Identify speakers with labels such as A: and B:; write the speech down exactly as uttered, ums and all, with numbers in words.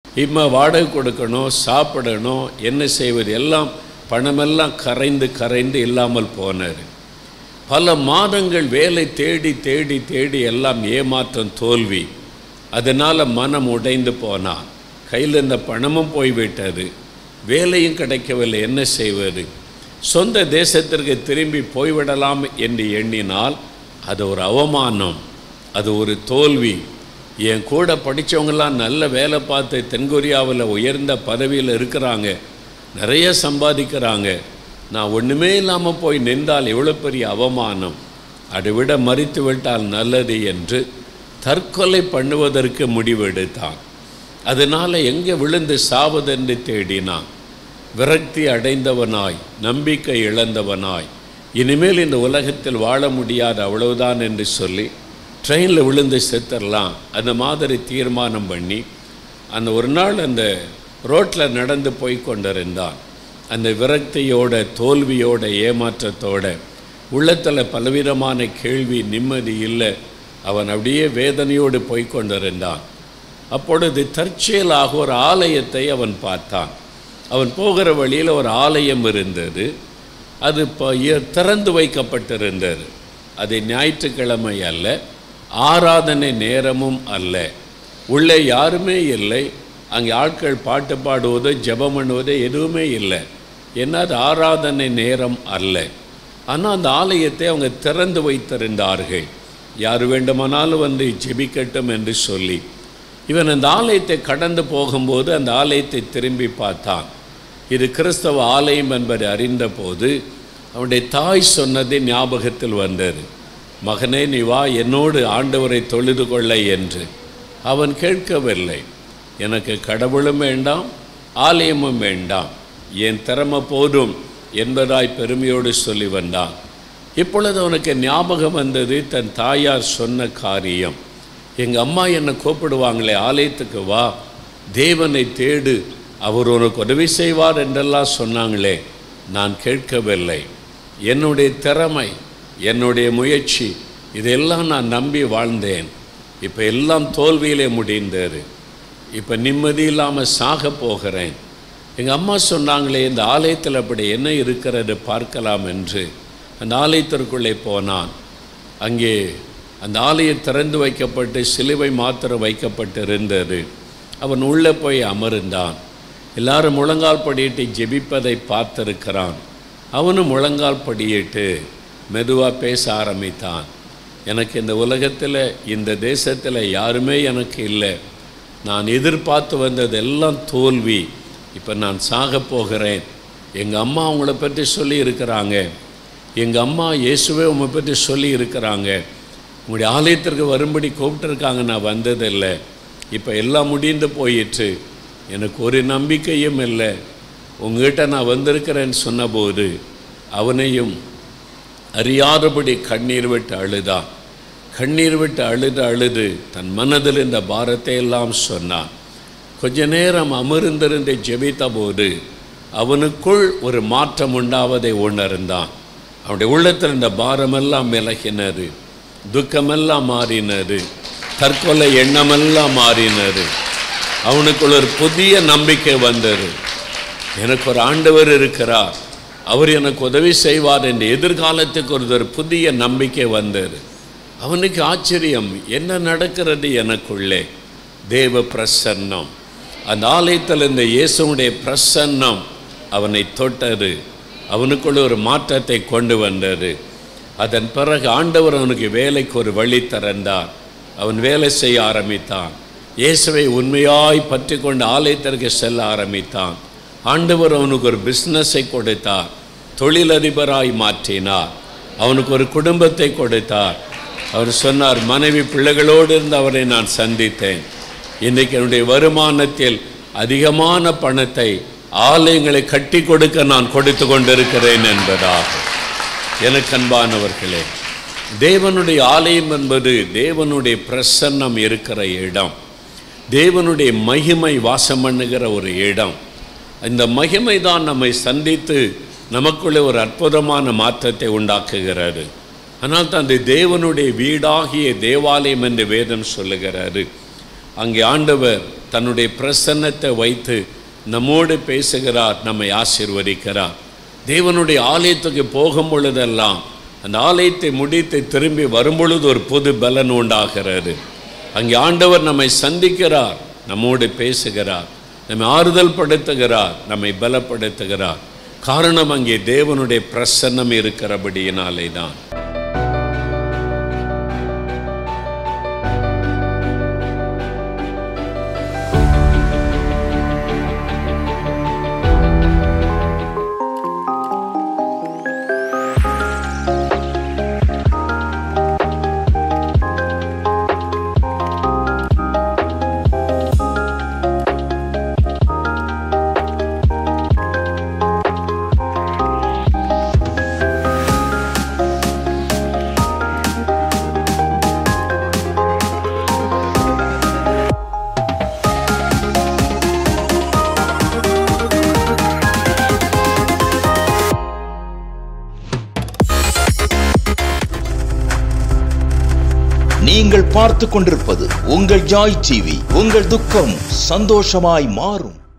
A: இம்மா வாடகை கொடுக்கணும், சாப்பிடணும், என்ன செய்வது, எல்லாம் பணமெல்லாம் கரைந்து கரைந்து இல்லாமல் போனார். பல மாதங்கள் வேலை தேடி தேடி தேடி எல்லாம் ஏமாற்றம், தோல்வி. அதனால் மனம் உடைந்து போனான். கையில் இருந்த பணமும் போய்விட்டது, வேலையும் கிடைக்கவில்லை, என்ன செய்வது? சொந்த தேசத்திற்கு திரும்பி போய்விடலாம் என்று எண்ணினால் அது ஒரு அவமானம், அது ஒரு தோல்வி. என் கூட படித்தவங்களாம் நல்ல வேலை பார்த்து தென்கொரியாவில் உயர்ந்த பதவியில் இருக்கிறாங்க, நிறைய சம்பாதிக்கிறாங்க. நான் ஒன்றுமே இல்லாமல் போய் நின்றால் எவ்வளோ பெரிய அவமானம், அதை விட மறித்து விட்டால் நல்லது என்று தற்கொலை பண்ணுவதற்கு முடிவெடுத்தான். அதனால் எங்கே விழுந்து சாவதென்று தேடினான். விரக்தி அடைந்தவனாய், நம்பிக்கை இழந்தவனாய், இனிமேல் இந்த உலகத்தில் வாழ முடியாது, அவ்வளவுதான் என்று சொல்லி ட்ரெயினில் விழுந்து செத்துடலாம் அந்த மாதிரி தீர்மானம் பண்ணி அந்த ஒரு நாள் அந்த ரோட்டில் நடந்து போய் கொண்டிருந்தான். அந்த விரக்தியோட, தோல்வியோட, ஏமாற்றத்தோட, உள்ளத்தில் பலவிதமான கேள்வி, நிம்மதி இல்லை. அவன் அப்படியே வேதனையோடு போய் கொண்டிருந்தான். அப்பொழுது தற்செயலாக ஒரு ஆலயத்தை அவன் பார்த்தான். அவன் போகிற வழியில் ஒரு ஆலயம் இருந்தது. அது திறந்து வைக்கப்பட்டிருந்தது. அது ஞாயிற்றுக்கிழமை அல்ல, ஆராதனை நேரமும் அல்ல. உள்ளே யாருமே இல்லை. அங்கே ஆட்கள் பாட்டு பாடுவதோ ஜெபம் பண்ணுவதோ எதுவுமே இல்லை. ஏன்னா அது ஆராதனை நேரம் அல்ல. ஆனால் அந்த ஆலயத்தை அவங்க திறந்து வைத்திருந்தார்கள். யார் வேண்டுமானாலும் வந்து ஜெபிக்கட்டும் என்று சொல்லி. இவன் அந்த ஆலயத்தை கடந்து போகும்போது அந்த ஆலயத்தை திரும்பி பார்த்தான். இது கிறிஸ்தவ ஆலயம் என்பதை அறிந்த போது அவனுடைய தாய் சொன்னது ஞாபகத்தில் வந்தது. மகனே, நீ வா, என்னோடு ஆண்டவரை தொழுது கொள்ள என்று. அவன் கேட்கவில்லை. எனக்கு கடவுளும் வேண்டாம், ஆலயமும் வேண்டாம், என் திறமை போதும் என்பதாய் பெருமையோடு சொல்லி வந்தான். இப்பொழுது அவனுக்கு ஞாபகம் வந்தது தன் தாயார் சொன்ன காரியம். எங்கள் அம்மா என்னை கூப்பிடுவாங்களே, ஆலயத்துக்கு வா, தேவனை தேடு, அவர் உனக்கு உதவி செய்வார் என்றெல்லாம் சொன்னாங்களே, நான் கேட்கவில்லை. என்னுடைய திறமை, என்னுடைய முயற்சி, இதெல்லாம் நான் நம்பி வாழ்ந்தேன். இப்போ எல்லாம் தோல்வியிலே முடிந்தது. இப்போ நிம்மதி இல்லாமல் சாக போகிறேன். எங்கள் அம்மா சொன்னாங்களே, இந்த ஆலயத்தில் அப்படி என்ன இருக்கிறது பார்க்கலாம் என்று அந்த ஆலயத்திற்குள்ளே போனான். அங்கே அந்த ஆலயம் திறந்து வைக்கப்பட்டு சிலுவை மாத்திரம் வைக்கப்பட்டிருந்தது. அவன் உள்ளே போய் அமர்ந்தான். எல்லாரும் முழங்கால் படியிட்டு ஜெபிப்பதை பார்த்திருக்கிறான். அவனும் முழங்கால் படியிட்டு மெதுவாக பேச ஆரம்பித்தான். எனக்கு இந்த உலகத்தில், இந்த தேசத்தில் யாருமே எனக்கு இல்லை. நான் எதிர்பார்த்து வந்ததெல்லாம் தோல்வி. இப்போ நான் சாக போகிறேன். எங்கள் அம்மா அவங்கள பற்றி சொல்லி இருக்கிறாங்க. எங்கள் அம்மா இயேசுவே உங்களை பற்றி சொல்லி இருக்கிறாங்க. உங்களுடைய ஆலயத்திற்கு வரும்படி கூப்பிட்டுருக்காங்க, நான் வந்ததில்லை. இப்போ எல்லாம் முடிந்து போயிற்று. எனக்கு ஒரு நம்பிக்கையும் இல்லை. உங்ககிட்ட நான் வந்திருக்கிறேன்னு சொன்னபோது அவனையும் அறியாதபடி கண்ணீர் விட்டு அழுதான். கண்ணீர் விட்டு அழுது அழுது தன் மனதில் இந்த பாரத்தை எல்லாம் சொன்னான். கொஞ்ச நேரம் அமர்ந்திருந்து ஜெபித்த போது அவனுக்குள் ஒரு மாற்றம் உண்டாவதை உணர்ந்தான். அவனுடைய உள்ளத்தில் இந்த பாரமெல்லாம் விலகினது, துக்கமெல்லாம் மாறினது, தற்கொலை எண்ணமெல்லாம் மாறினது. அவனுக்குள் ஒரு புதிய நம்பிக்கை வந்தது. எனக்கு ஒரு ஆண்டவர் இருக்கிறார், அவர் எனக்கு உதவி செய்வார் என்ற எதிர்காலத்துக்கு ஒரு புதிய நம்பிக்கை வந்தது. அவனுக்கு ஆச்சரியம், என்ன நடக்கிறது எனக்குள்ளே? தேவ பிரசன்னம், அந்த ஆலயத்தில் இந்த இயேசுடைய பிரசன்னம் அவனை தொட்டது. அவனுக்குள்ள ஒரு மாற்றத்தை கொண்டு வந்தது. அதன் பிறகு ஆண்டவர் அவனுக்கு வேலைக்கு ஒரு வழி திறந்தார். அவன் வேலை செய்ய ஆரம்பித்தான். இயேசுவை உண்மையாய் பற்றி கொண்டு ஆலயத்திற்கு செல்ல ஆரம்பித்தான். ஆண்டவர் அவனுக்கு ஒரு பிஸ்னஸை கொடுத்தார், தொழிலதிபராய் மாற்றினார். அவனுக்கு ஒரு குடும்பத்தை கொடுத்தார். அவர் சொன்னார், மனைவி பிள்ளைகளோடு இருந்து அவரை நான் சந்தித்தேன். இன்றைக்கு என்னுடைய வருமானத்தில் அதிகமான பணத்தை ஆலயங்களை கட்டி கொடுக்க நான் கொடுத்து கொண்டிருக்கிறேன் என்பதாக. எனக்கு அன்பானவர்களே, தேவனுடைய ஆலயம் என்பது தேவனுடைய பிரசன்னம் இருக்கிற இடம், தேவனுடைய மகிமை வாசம் பண்ணுகிற ஒரு இடம். இந்த மகிமை தான் நம்மை சந்தித்து நமக்குள்ளே ஒரு அற்புதமான மாற்றத்தை உண்டாக்குகிறது. ஆனால் தான் அந்த தேவனுடைய வீடாகிய தேவாலயம் என்று வேதம் சொல்லுகிறாரு. அங்கே ஆண்டவர் தன்னுடைய பிரசன்னத்தை வைத்து நம்மோடு பேசுகிறார், நம்மை ஆசீர்வதிக்கிறார். தேவனுடைய ஆலயத்துக்கு போகும் பொழுதெல்லாம் அந்த ஆலயத்தை முடித்து திரும்பி வரும்பொழுது ஒரு புது பலன் உண்டாகிறது. அங்கே ஆண்டவர் நம்மை சந்திக்கிறார், நம்மோடு பேசுகிறார், நம்மை ஆறுதல் படுத்துகிறார், நம்மை பலப்படுத்துகிறார். காரணம் அங்கே தேவனுடைய பிரசன்னம் இருக்கிறபடியினாலே தான்.
B: நீங்கள் பார்த்து கொண்டிருப்பது உங்கள் ஜாய் டிவி. உங்கள் துக்கம் சந்தோஷமாய் மாறும்.